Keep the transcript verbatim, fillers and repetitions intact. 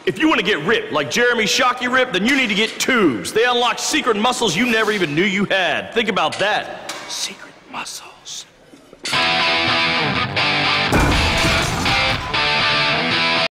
If you want to get ripped like Jeremy Shockey ripped, then you need to get tubes. They unlock secret muscles you never even knew you had. Think about that. Secret muscles.